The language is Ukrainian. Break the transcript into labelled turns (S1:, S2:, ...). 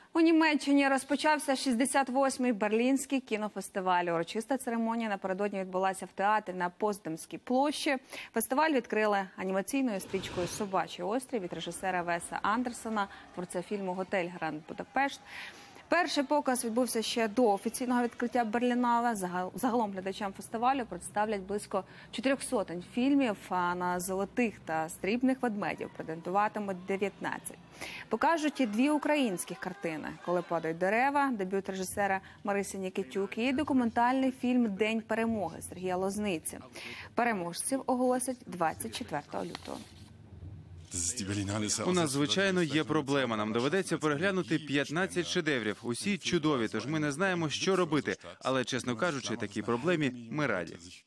S1: У Німеччині розпочався 68-й Берлінський кінофестиваль. Урочиста церемонія напередодні відбулася в театрі на Потсдамській площі. Фестиваль відкрили анімаційною стрічкою «Собачий острів» від режисера Веса Андерсона, творця фільму «Готель Гранд Будапешт». Перший показ відбувся ще до офіційного відкриття Берлінале. Загалом глядачам фестивалю представлять близько 400 фільмів, а на «Золотих» та «Срібних ведмедів» претендуватимуть 19. Покажуть і дві українських картини «Коли падають дерева», дебют режисера Мариси Нікітюк, і документальний фільм «День перемоги» Сергія Лозниці. Переможців оголосять 24 лютого.
S2: У нас, звичайно, є проблема. Нам доведеться переглянути 15 шедеврів. Усі чудові, тож ми не знаємо, що робити. Але, чесно кажучи, такій проблемі ми раді.